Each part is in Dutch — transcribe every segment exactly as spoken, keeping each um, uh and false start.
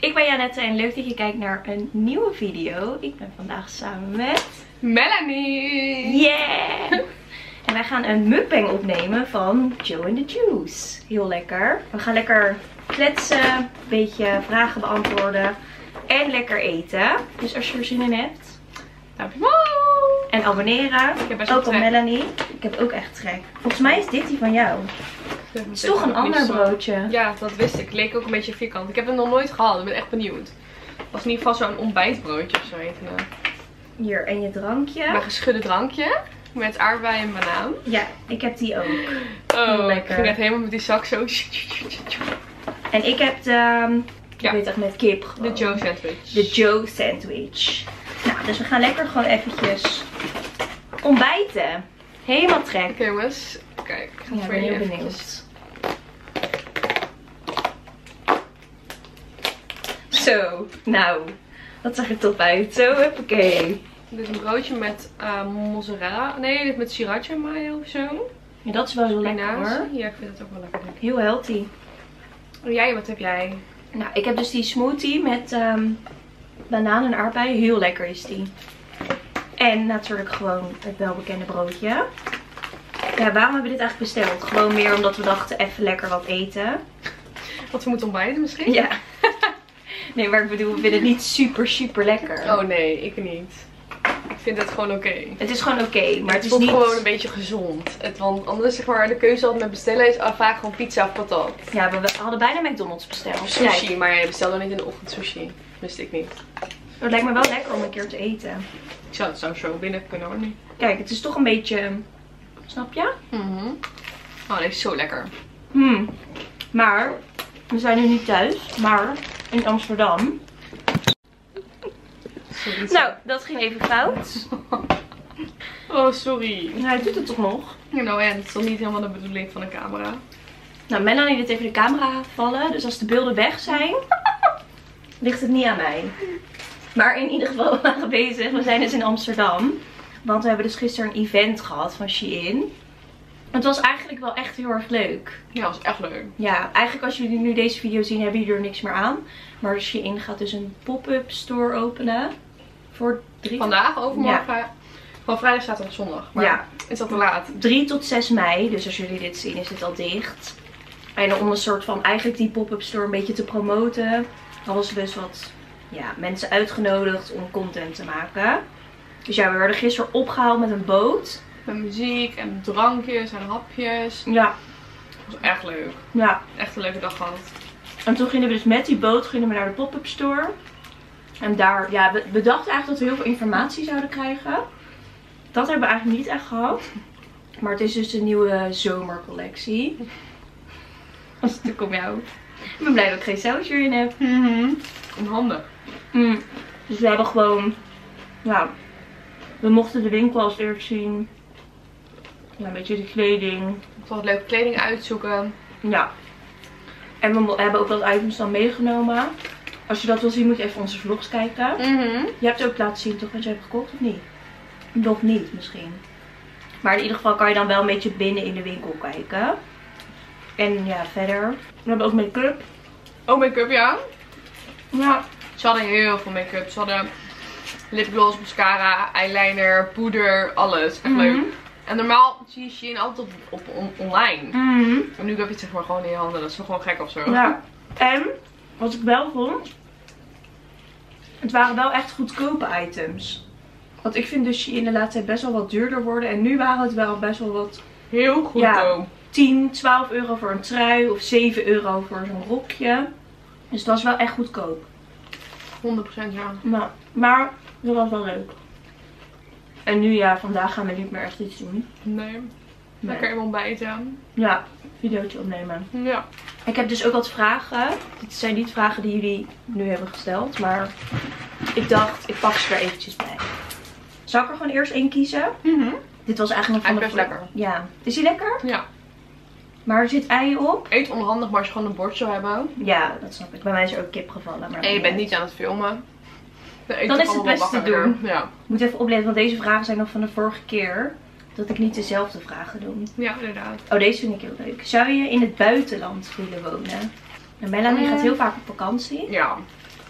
ik ben Janette en leuk dat je kijkt naar een nieuwe video. Ik ben vandaag samen met... Melanie! Yeah! En wij gaan een mukbang opnemen van Joe and the Juice. Heel lekker. We gaan lekker kletsen, een beetje vragen beantwoorden en lekker eten. Dus als je er zin in hebt... Duimpje omhoog! En abonneren. Ik heb best ook wel op trek. Melanie. Ik heb ook echt trek. Volgens mij is dit die van jou. Het is toch een ander broodje. Ja, dat wist ik. Leek ook een beetje vierkant. Ik heb het nog nooit gehad. Ik ben echt benieuwd. Het was in ieder geval zo'n ontbijtbroodje of zo heet het. Hier, en je drankje. Mijn geschudde drankje. Met aardbei en banaan. Ja, ik heb die ook. Oh, lekker. ik ging echt helemaal met die zak zo. En ik heb de... Ja. Ik weet echt met kip gewoon. De Joe sandwich. De Joe sandwich. Nou, dus we gaan lekker gewoon eventjes ontbijten. Helemaal trek. Oké jongens. Kijk, ik ga Ja, het ik voor ben je heel eventjes. benieuwd. Zo, nou. Dat zag er top uit. Zo, hoppakee. Dit is een broodje met uh, mozzarella. Nee, dit met sriracha mayo of zo. Ja, dat is wel heel lekker Spinazie. hoor. Ja, ik vind het ook wel lekker. Denk ik. Heel healthy. En jij, wat heb jij? Nou, ik heb dus die smoothie met um, banaan en aardbeien. Heel lekker is die. En natuurlijk gewoon het welbekende broodje. Ja, waarom hebben we dit eigenlijk besteld? Gewoon meer omdat we dachten even lekker wat eten. Wat we moeten ontbijten misschien? Ja. Nee, maar ik bedoel, we vinden het niet super super lekker. Oh nee, ik niet. Ik vind het gewoon oké. Okay. Het is gewoon oké, okay, maar het, het is voelt niet... gewoon een beetje gezond. Het, want anders zeg maar, de keuze altijd met bestellen is ah, vaak gewoon pizza of patat. Ja, maar we hadden bijna McDonald's besteld. Of sushi, Kijk. maar je bestelt dan niet in de ochtend sushi. Wist ik niet. Het lijkt me wel lekker om een keer te eten. Ik zou het zo zo binnen kunnen hoor nu. Kijk, het is toch een beetje... Snap je? Mm-hmm. Oh, dit is zo lekker. Hmm. Maar, we zijn nu niet thuis, maar in Amsterdam. Sorry. Nou, dat ging even fout. Oh, sorry. Nou, hij doet het toch nog? Nou en, het is toch niet helemaal de bedoeling van de camera. Nou, Melanie liet even de camera vallen. Dus als de beelden weg zijn, ligt het niet aan mij. Maar in ieder geval, we waren bezig. We zijn dus in Amsterdam. Want we hebben dus gisteren een event gehad van Shein. Het was eigenlijk wel echt heel erg leuk. Ja, dat was echt leuk. Ja, eigenlijk als jullie nu deze video zien, hebben jullie er niks meer aan. Maar Shein gaat dus een pop-up store openen. Voor drie... Vandaag, overmorgen. Ja. Gewoon vrijdag, zaterdag, zondag. Maar ja. Is dat te laat? drie tot zes mei. Dus als jullie dit zien, is dit al dicht. En om een soort van eigenlijk die pop-up store een beetje te promoten, hadden ze dus wat ja, mensen uitgenodigd om content te maken. Dus ja, we werden gisteren opgehaald met een boot. Met muziek en drankjes en hapjes. Ja. Dat was echt leuk. Ja. Echt een leuke dag gehad. En toen gingen we dus met die boot gingen we naar de pop-up store. En daar, ja, we, we dachten eigenlijk dat we heel veel informatie zouden krijgen. Dat hebben we eigenlijk niet echt gehad. Maar het is dus de nieuwe zomercollectie. Als het ook om jou. Ik ben blij dat ik geen sausje in heb. Mm-hmm. Onhandig. Mm. Dus we hebben gewoon, ja, we mochten de winkel als eerst zien. Ja, een beetje de kleding. Ik wat leuke kleding uitzoeken. Ja. En we hebben ook wat items dan meegenomen. Als je dat wil zien, moet je even onze vlogs kijken. Mm-hmm. Je hebt ook laten zien toch wat je hebt gekocht of niet? Nog niet misschien. Maar in ieder geval kan je dan wel een beetje binnen in de winkel kijken. En ja, verder. We hebben ook make-up. Oh, make-up, ja. Ja. Ze hadden heel veel make-up. Ze hadden lipgloss, mascara, eyeliner, poeder, alles. Echt Mm-hmm. leuk. En normaal zie je Shein altijd op, op on online. Mm-hmm. En nu heb je het zeg maar gewoon in je handen. Dat is toch gewoon gek of zo. Ja. En wat ik wel vond, het waren wel echt goedkope items. Want ik vind dus Shein de laatste tijd best wel wat duurder worden. En nu waren het wel best wel wat Heel goedkoop. Ja. tien, twaalf euro voor een trui of zeven euro voor zo'n rokje. Dus dat was wel echt goedkoop. honderd procent ja. Maar, maar dat was wel leuk. En nu ja, vandaag gaan we niet meer echt iets doen. Nee. Nee. Lekker even ontbijten. Ja, videootje opnemen. Ja. Ik heb dus ook wat vragen. Dit zijn niet vragen die jullie nu hebben gesteld. Maar ik dacht, ik pak ze er eventjes bij. Zal ik er gewoon eerst één kiezen? Mm-hmm. Dit was eigenlijk Hij nog is van de... best lekker. Ja. Is die lekker? Ja. Maar er zit ei op. Eet onhandig, maar als je gewoon een bord zou hebben. Ja, dat snap ik. Bij mij is er ook kip gevallen. Maar En je bent niet aan het filmen. Dan, Dan is het best te doen. Ja. Ik moet even opletten, want deze vragen zijn nog van de vorige keer. Dat ik niet dezelfde vragen doe. Ja, inderdaad. Oh, deze vind ik heel leuk. Zou je in het buitenland willen wonen? En Melanie Mm. gaat heel vaak op vakantie. Ja.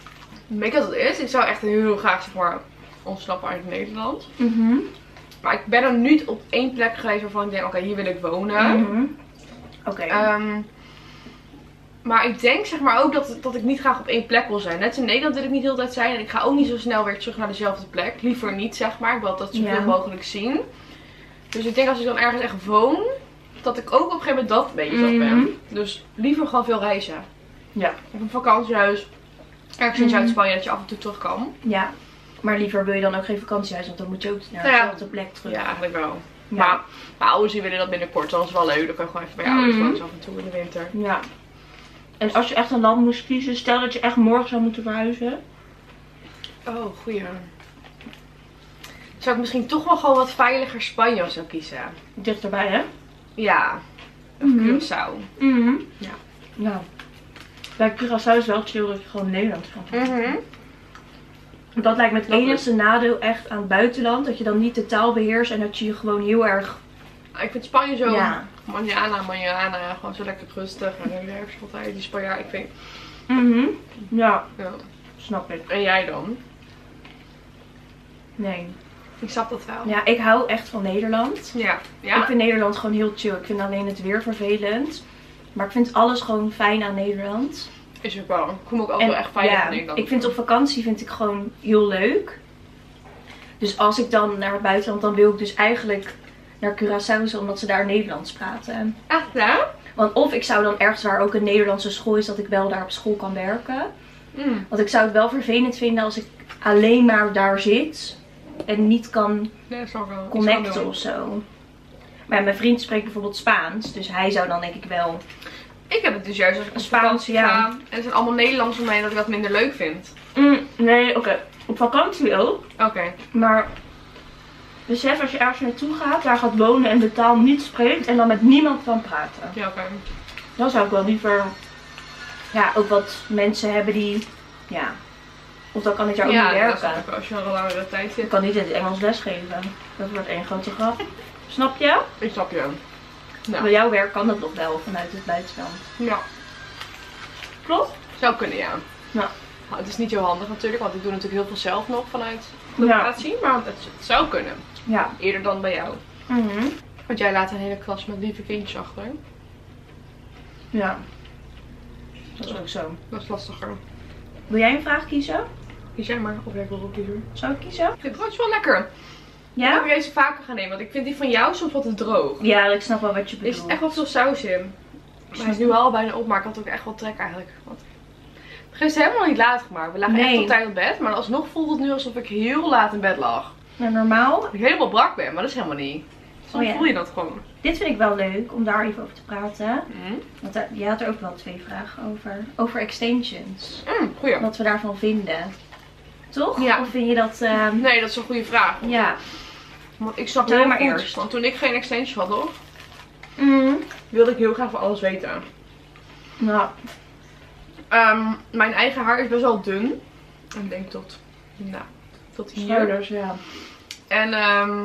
weet je wat het is? Ik zou echt heel graag zeg maar ontsnappen uit Nederland. Mhm. Maar ik ben er niet op één plek geweest waarvan ik denk, oké, hier wil ik wonen. Mhm. Oké. Ehm, maar ik denk zeg maar ook dat, dat ik niet graag op één plek wil zijn. Net als in Nederland wil ik niet de hele tijd zijn. En ik ga ook niet zo snel weer terug naar dezelfde plek. Liever niet zeg maar. Ik wil dat zoveel Ja. mogelijk zien. Dus ik denk als ik dan ergens echt woon, dat ik ook op een gegeven moment dat een beetje zat ben. Mhm. Dus liever gewoon veel reizen. Ja. Of een vakantiehuis. Ergens in Mhm. Zuid-Spanje dat je af en toe terug kan. Ja. Maar liever wil je dan ook geen vakantiehuis, want dan moet je ook naar Nou ja. dezelfde plek terug. Ja, eigenlijk wel. Ja. Maar mijn ouders die willen dat binnenkort. Dan is het wel leuk. Dan kan je gewoon even bij je Mhm. ouders langs af en toe in de winter. Ja. En als je echt een land moest kiezen, stel dat je echt morgen zou moeten verhuizen. Oh, goeie. Zou ik misschien toch wel gewoon wat veiliger Spanje of zo kiezen? Dichterbij, hè? Ja. Of Mhm. Curaçao. Mhm. Ja. Ja. Bij Curaçao is wel chill dat je gewoon Nederlands kan praten. Mhm. Dat lijkt me het Dat enige nadeel echt aan het buitenland. Dat je dan niet de taal beheerst en dat je je gewoon heel erg... Ik vind Spanje zo Ja. manjana, manjana. Gewoon zo lekker rustig. En dan herfst altijd die Spanjaard. Ik vind... Mhm. Ja, Ja. snap ik. En jij dan? Nee. Ik snap dat wel. Ja, ik hou echt van Nederland. Ja. Ja? Ik vind Nederland gewoon heel chill. Ik vind alleen het weer vervelend. Maar ik vind alles gewoon fijn aan Nederland. Is ook wel. Ik voel me ook En altijd wel echt veilig ja, in Nederland. ik vind op vakantie vind ik gewoon heel leuk. Dus als ik dan naar het buitenland, dan wil ik dus eigenlijk naar Curaçao, omdat ze daar Nederlands praten. Echt, ja? Want of ik zou dan ergens waar ook een Nederlandse school is, dat ik wel daar op school kan werken. Mm. Want ik zou het wel vervelend vinden als ik alleen maar daar zit en niet kan Nee, dat zou ik wel. iets connecten gaan doen. of zo. Maar ja, mijn vriend spreekt bijvoorbeeld Spaans, dus hij zou dan denk ik wel... Ik heb het dus juist als ik op Spaans, vakantie ja. ga. En het zijn allemaal Nederlands om mij dat ik dat minder leuk vind. Mm, nee, oké. Op vakantie wel. Oké. Maar besef als je ergens naartoe gaat, daar gaat wonen en de taal niet spreekt en dan met niemand kan praten. Ja, oké. Dan zou ik wel liever ja, ook wat mensen hebben die, ja, of dan kan ik daar ook Ja, niet dat is werken. ook als je al een langere tijd Ik zit. kan niet in het Engels lesgeven. Dat wordt één grote grap. Snap je? Ik snap je. Bij Nou, jouw werk kan dat nog wel vanuit het buitenland. ja. Klopt? Zou kunnen, ja. Ja. Nou, het is niet zo handig natuurlijk, want ik doe natuurlijk heel veel zelf nog vanuit Ja. locatie. Maar het, het zou kunnen. Ja. Eerder dan bij jou. Mhm. Want jij laat een hele klas met lieve kindjes achter. Ja. Dat is ook zo. Dat is lastiger. Wil jij een vraag kiezen? Kies jij maar, of jij wil ook kiezen. Zou ik kiezen? Dit broodje is wel lekker. Ik Ja? wil deze vaker gaan nemen, want ik vind die van jou soms wat te droog. Ja, ik snap wel wat je Er bedoelt. zit echt wel veel saus in. Maar hij is nu al bijna op, maar ik had ook echt wel trek eigenlijk. Want gisteren helemaal niet laat gemaakt. We lagen Nee. echt op tijd op bed, maar alsnog voelt het nu alsof ik heel laat in bed lag. Nou, normaal. Dat ik helemaal brak ben, maar dat is helemaal niet. Soms Oh ja. voel je dat gewoon. Dit vind ik wel leuk om daar even over te praten. Mm. Want daar, je had er ook wel twee vragen over. Over extensions. Mm, goeie. Wat we daarvan vinden. Toch? Ja. Of vind je dat... ehm, Nee, dat is een goede vraag. Ja. Want ik snap Doe heel maar goed. eerst. Want toen ik geen extension had, hoor, Mm. wilde ik heel graag van alles weten. Nou, Ehm, mijn eigen haar is best wel dun. Ik denk tot, nou, tot hier. schouders, ja. En ehm,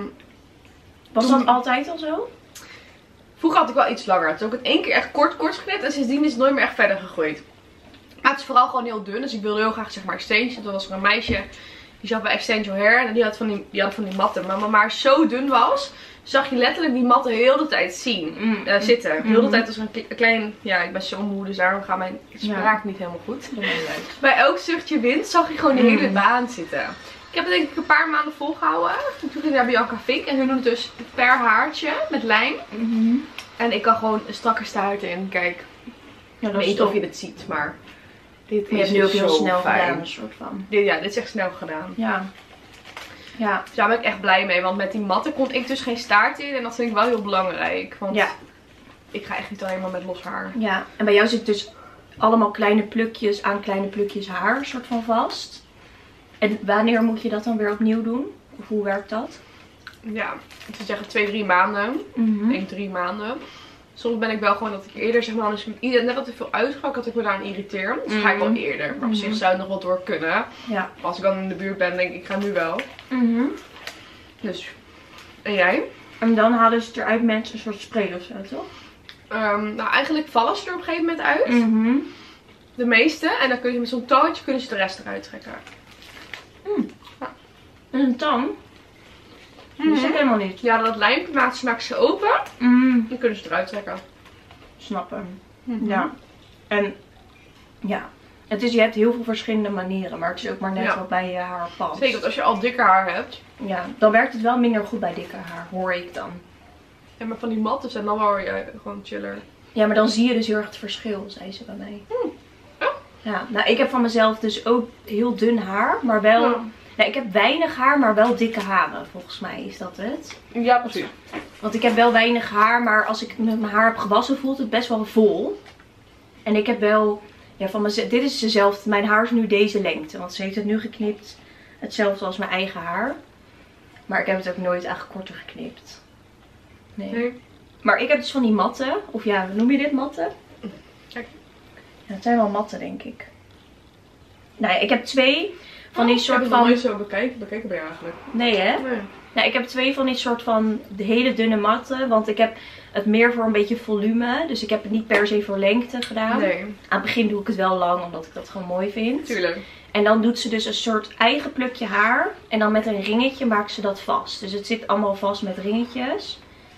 Was Toen- dat altijd al zo? vroeger had ik wel iets langer. Toen heb ik het één keer echt kort kort geknipt. En sindsdien is het nooit meer echt verder gegroeid. Maar het is vooral gewoon heel dun. Dus ik wilde heel graag zeg maar extension. Toen was er een meisje. Die zat bij Extension Hair. En die had van die, die, had van die matten. Maar mijn haar zo dun was. Zag je letterlijk die matten heel de tijd zien. Mm. eh, zitten. Heel de Mhm. tijd als een kle- klein... Ja, ik ben zo moe. Dus daarom gaat mijn spraak niet helemaal goed. Dat is leuk. Bij elk zuchtje wind zag je gewoon die Mm. hele baan zitten. Ik heb het denk ik een paar maanden volgehouden. Toen ging ik naar Bianca Fink. En hun doen het dus per haartje met lijm. Mhm. En ik kan gewoon een strakke staart in. Kijk, Ja, ik dat weet is niet of top. je dit ziet, maar dit Je hebt is nu ook heel zo snel fijn. gedaan, een soort van. Dit, ja, dit is echt snel gedaan. Ja. Ja. Dus daar ben ik echt blij mee. Want met die matten kon ik dus geen staart in. En dat vind ik wel heel belangrijk. Want Ja. ik ga echt niet alleen maar met los haar. Ja. En bij jou zit dus allemaal kleine plukjes aan kleine plukjes haar, soort van vast. En wanneer moet je dat dan weer opnieuw doen? Of hoe werkt dat? Ja, ik zou zeggen twee, drie maanden. Mhm. Ik denk drie maanden. Soms ben ik wel gewoon dat ik eerder zeg maar, dan is ieder net wat te veel uitga, dat ik me daaraan irriteer. Dus ga ik wel Mhm. eerder. Maar op zich Mhm. zou het nog wel door kunnen. Ja. Maar als ik dan in de buurt ben, denk ik, ik ga nu wel. Mhm. Dus, en jij? En dan halen ze het eruit met een soort spray of zo, toch? Ehm, nou, eigenlijk vallen ze er op een gegeven moment uit. Mhm. De meeste. En dan kun je met zo'n tangetje kunnen ze de rest eruit trekken. Mm. Ja. En een tang? Dat Mm. is ik helemaal niet. Ja, dat lijmpje maken ze, maken ze open. Mm. Dan kunnen ze het eruit trekken. Snappen. Mm-hmm. Ja. En ja. Het is, je hebt heel veel verschillende manieren. Maar het is ook maar net Ja. wat bij je haar past. Zeker, want als je al dikker haar hebt. Ja. Dan werkt het wel minder goed bij dikke haar. Hoor ik dan. En maar van die matten zijn dan wel weer gewoon chiller. Ja, maar dan zie je dus heel erg het verschil, zei ze bij mij. Mm. Ja. Ja, nou ik heb van mezelf dus ook heel dun haar, maar wel... Ja. Nou, ik heb weinig haar, maar wel dikke haren, volgens mij is dat het. Ja, precies. Want ik heb wel weinig haar, maar als ik met mijn haar heb gewassen, voelt het best wel vol. En ik heb wel... Ja, van mezelf, dit is dezelfde, mijn haar is nu deze lengte, want ze heeft het nu geknipt. Hetzelfde als mijn eigen haar. Maar ik heb het ook nooit eigenlijk korter geknipt. Nee. Nee. Maar ik heb dus van die matten, of ja, hoe noem je dit, matten? Kijk. Ja, het zijn wel matten, denk ik. Nou ja, ik heb twee van die Oh, soort ik heb het nog van... nooit zo bekeken, bekeken bij je eigenlijk. Nee hè? Nee. Nou, ik heb twee van die soort van de hele dunne matten. Want ik heb het meer voor een beetje volume. Dus ik heb het niet per se voor lengte gedaan. Nee, Aan het begin doe ik het wel lang, omdat ik dat gewoon mooi vind. tuurlijk. En dan doet ze dus een soort eigen plukje haar. En dan met een ringetje maakt ze dat vast. Dus het zit allemaal vast met ringetjes.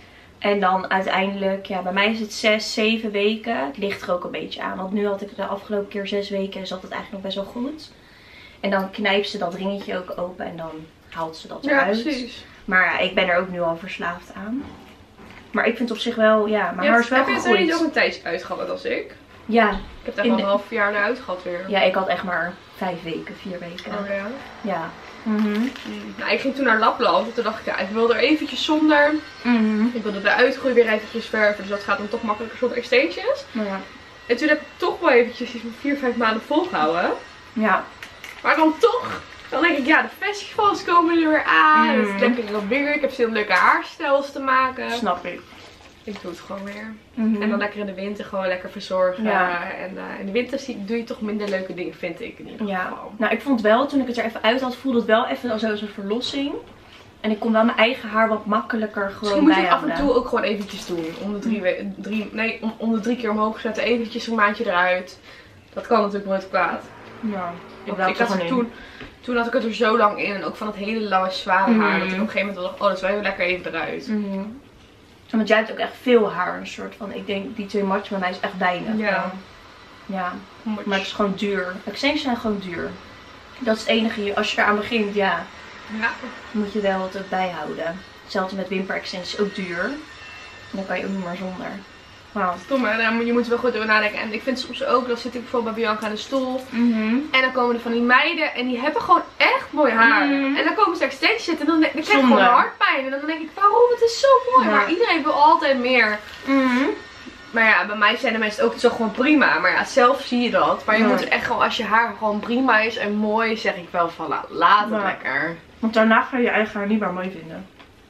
En dan uiteindelijk, ja, bij mij is het zes, zeven weken. Het ligt er ook een beetje aan. Want nu had ik de afgelopen keer zes weken en zat het eigenlijk nog best wel goed. En dan knijpt ze dat ringetje ook open en dan haalt ze dat Ja, eruit. precies. Maar ja, ik ben er ook nu al verslaafd aan. Maar ik vind op zich wel, ja, mijn Ja, haar is wel heb je het er gegroeid. niet ook een tijdje uitgehad als ik? Ja, Ik heb daar In wel de- een half jaar naar uitgehad weer. ja, ik had echt maar vijf weken, vier weken. Oh ja. Ja. Mhm. Mm. Nou, ik ging toen naar Lapland en toen dacht ik, ja, ik wilde er eventjes zonder. Mhm. Ik wilde de uitgroei weer eventjes verven, dus dat gaat dan toch makkelijker zonder extensions. Maar ja. En toen heb ik toch wel eventjes iets van vier, vijf maanden volgehouden. Ja. Maar dan toch, dan denk ik, ja, de festivals komen er weer aan. Mm. Het is lekker wat bigger. Ik heb veel leuke haarstijls te maken. Snap ik. Ik doe het gewoon weer. Mhm. En dan lekker in de winter gewoon lekker verzorgen. Ja. En uh, in de winter zie- doe je toch minder leuke dingen, vind ik in ieder Ja, geval. nou ik vond wel, toen ik het er even uit had, voelde het wel even als een verlossing. En ik kon wel mijn eigen haar wat makkelijker gewoon Misschien moet je het af bijhouden. en toe ook gewoon eventjes doen. Om de drie, we- drie, nee, om, om de drie keer omhoog zetten. Eventjes een maandje eruit. Dat kan natuurlijk nooit kwaad. Ja, ik Want laat ik het had gewoon er in. toen, toen had ik het er zo lang in. En ook van het hele lange zware haar. Mhm. Dat ik op een gegeven moment dacht, oh dat is wel even lekker even eruit. Mhm. Want jij hebt ook echt veel haar, een soort van, ik denk die twee matchen bij mij is echt weinig. Ja. Ja, Moet maar het is gewoon duur. Extensions zijn gewoon duur. Dat is het enige, als je eraan begint, ja, Ja. moet je wel wat ook bijhouden. Hetzelfde met wimper extensions, ook duur. En dan kan je ook niet meer zonder. Wauw. Stom hè, daar moet- je moet er wel goed over nadenken. En ik vind soms ook, dan zit ik bijvoorbeeld bij Bianca aan de stoel. Mhm. En dan komen er van die meiden en die hebben gewoon echt mooi haar. Mhm. En dan komen ze extensions zitten en dan, dan krijg ik Zonde. gewoon hartpijn. En dan denk ik, waarom? Het is zo mooi. Ja. Maar iedereen wil altijd meer. Mhm. Maar ja, bij mij zijn de mensen ook zo gewoon prima. Maar ja, zelf zie je dat. Maar je Ja. moet echt gewoon, als je haar gewoon prima is en mooi, zeg ik wel van, la- laat het Ja. lekker. Want daarna ga je je eigen haar niet meer mooi vinden.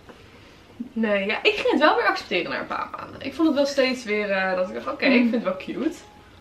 Nee, ja, ik ging het wel weer accepteren na een paar maanden. Ik vond het wel steeds weer, eh, dat ik dacht, oké, Mm. ik vind het wel cute.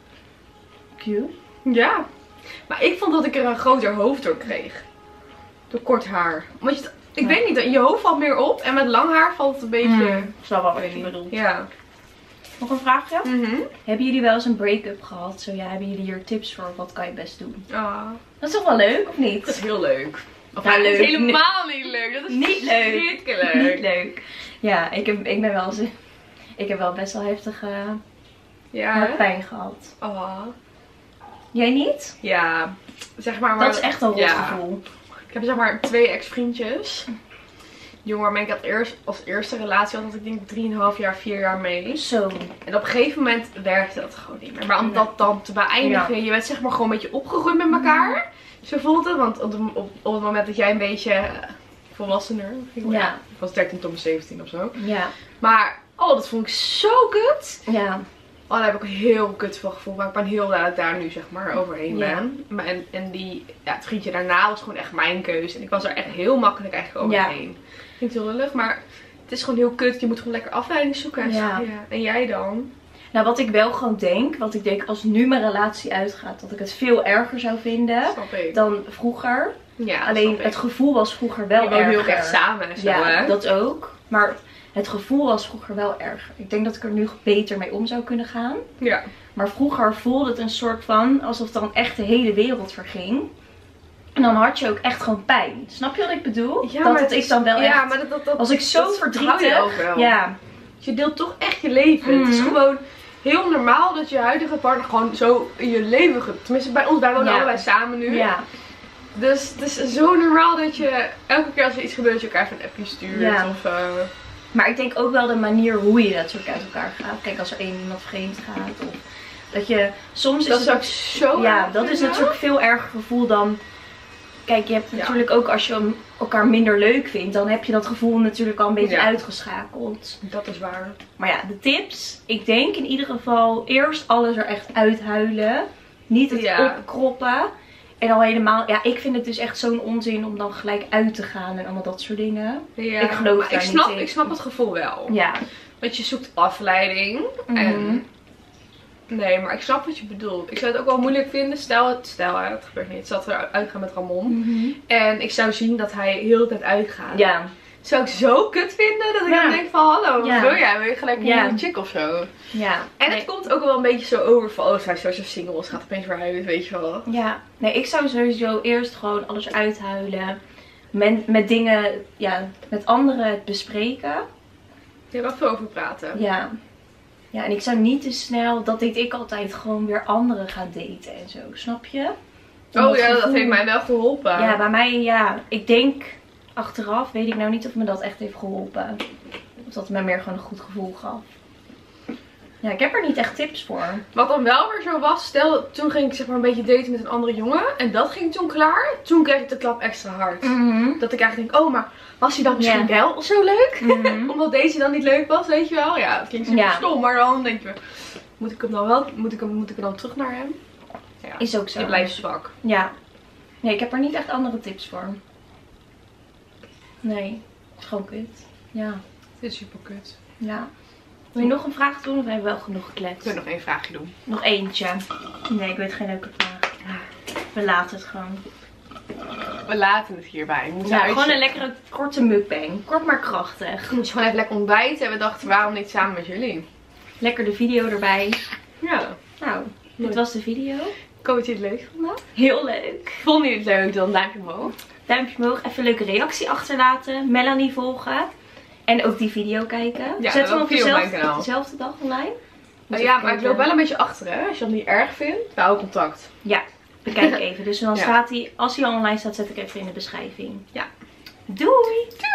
Cute. Ja. Maar ik vond dat ik er een groter hoofd door kreeg. Door kort haar. Want je, ik Ja. weet niet, je hoofd valt meer op en met lang haar valt het een beetje... Mm. Ik snap wel Ik wat weet je niet. bedoelt. Ja. Nog een vraagje? Mhm. Hebben jullie wel eens een break-up gehad? Zo ja, hebben jullie hier tips voor? Wat kan je best doen? Ah, Dat is toch wel leuk, of niet? dat is heel leuk. Of Ja, ja, leuk. Dat is helemaal niet leuk. Dat is Niet leuk. verschrikkelijk. Niet leuk. Ja, ik, heb, ik ben wel eens... Ik heb wel best wel heftige Ja, hè? hartpijn gehad. Ah. Jij niet? Ja, zeg maar... maar Dat is echt een rot ja. gevoel. Ik heb zeg maar twee ex-vriendjes. Jongen waarmee ik had eerst, als eerste relatie had, had ik denk drieënhalf jaar, vier jaar mee. Zo. En op een gegeven moment werkte dat gewoon niet meer. Maar om Nee. dat dan te beëindigen, Ja. je bent zeg maar gewoon een beetje opgegroeid met elkaar. Zo voelt het, want op, de- op, op het moment dat jij een beetje eh, volwassener, Ja. ik was dertien tot mijn zeventien of zo. Ja. Maar, oh dat vond ik zo kut. Ja. Oh, daar heb ik een heel kut van gevoel. Maar ik ben heel blij dat ik daar nu zeg maar overheen Ja. ben. Maar en, en die, ja, het vriendje daarna was gewoon echt mijn keuze. En ik was er echt heel makkelijk eigenlijk overheen. Klinkt heel lullig, maar het is gewoon heel kut. Je moet gewoon lekker afleiding zoeken. En, Ja. ja. En jij dan? Nou, wat ik wel gewoon denk, wat ik denk als nu mijn relatie uitgaat, dat ik het veel erger zou vinden Snap ik. dan vroeger. Ja, Alleen snap ik. het gevoel was vroeger wel Je woont erger. heel erg samen en zo, Ja, hè? dat ook. Maar het gevoel was vroeger wel erger. Ik denk dat ik er nu beter mee om zou kunnen gaan. Ja. Maar vroeger voelde het een soort van alsof dan echt de hele wereld verging. En dan had je ook echt gewoon pijn. Snap je wat ik bedoel? Ja, dat maar het het ik dan wel ja, echt... maar dat, dat, dat, als ik zo dat verdrietig... je ook wel. Ja. Je deelt toch echt je leven. Mm. Het is gewoon heel normaal dat je huidige partner gewoon zo in je leven... Tenminste bij ons, wij wonen Ja. allebei samen nu. Ja. Dus het is zo normaal dat je elke keer als er iets gebeurt, je elkaar even een appje stuurt. Ja. Of, uh... Maar Maar ik denk ook wel de manier hoe je natuurlijk uit elkaar gaat. Kijk, als er één iemand vreemd gaat. Of dat je soms dat is zou het... ik zo Ja, erg dat is vinden. natuurlijk veel erger gevoel dan... Kijk, je hebt Ja. natuurlijk ook als je elkaar minder leuk vindt, dan heb je dat gevoel natuurlijk al een beetje Ja. uitgeschakeld. Dat is waar. Maar ja, de tips. Ik denk in ieder geval eerst alles er echt uithuilen. Niet het Ja. opkroppen. En al helemaal, ja, ik vind het dus echt zo'n onzin om dan gelijk uit te gaan en allemaal dat soort dingen. Ja, Ik geloof maar daar ik niet snap, in. Ik snap het gevoel wel. Ja. Want je zoekt afleiding. Mhm. En... Nee, maar ik snap wat je bedoelt. Ik zou het ook wel moeilijk vinden. Stel, het, stel hè, dat gebeurt niet. Stel dat we uitgaan met Ramon. Mhm. En ik zou zien dat hij heel de tijd uitgaat. Ja. Zou ik zo kut vinden dat ik Ja. dan denk van hallo, wat Ja. wil jij? Wil je gelijk een Ja. nieuwe chick of zo? Ja. En Nee. het komt ook wel een beetje zo over van oh, zij is sowieso single, ze gaat opeens weer uit, weet je wel. Ja. Nee, ik zou sowieso eerst gewoon alles uithuilen. Met, met dingen, ja, met anderen het bespreken. Je hebt wel veel over praten. Ja. Ja, en ik zou niet te snel, dat deed ik altijd, gewoon weer anderen gaan daten en zo. Snap je? Om Oh ja, dat gevoel- heeft mij wel geholpen. Ja, bij mij, ja. Ik denk achteraf, weet ik nou niet of me dat echt heeft geholpen. Of dat me meer gewoon een goed gevoel gaf. Ja, ik heb er niet echt tips voor. Wat dan wel weer zo was, stel toen ging ik zeg maar een beetje daten met een andere jongen. En dat ging toen klaar. Toen kreeg ik de klap extra hard. Mhm. Dat ik eigenlijk denk, oh maar was hij dan misschien Ja. wel zo leuk? Mhm. Omdat deze dan niet leuk was, weet je wel. Ja, het klinkt super Ja. stom, maar dan denk je, moet ik hem dan wel, moet ik hem, moet ik hem dan terug naar hem? Ja, Is ook zo. je blijft zwak. Ja. Nee, ik heb er niet echt andere tips voor. Nee, het is gewoon kut. Ja. Dit is super kut. Ja. Wil je nog een vraag doen of hebben we wel genoeg Ik gekletst? wil nog één vraagje doen. Nog eentje. Nee, ik weet geen leuke vraag. We laten het gewoon. We laten het hierbij. We moeten Ja, uitzien. gewoon een lekkere korte mukbang. Kort maar krachtig. We moeten gewoon even lekker ontbijten. En we dachten, waarom niet samen met jullie? Lekker de video erbij. Ja. Nou, dit Leuk. was de video. Ik hoop dat je het leuk vond. Heel leuk. Vond je het leuk? Dan duimpje omhoog. Duimpje omhoog. Even een leuke reactie achterlaten. Melanie volgen. En ook die video kijken. Ja, Zetten we ook op video op mijn dezelfde, kanaal. dezelfde dag online? Nou ja, maar ik loop wel een beetje achter, hè. Als je dat niet erg vindt, we houden contact. Ja, bekijk even. Dus dan Ja. staat hij, als hij al online staat, zet ik even in de beschrijving. Ja. Doei!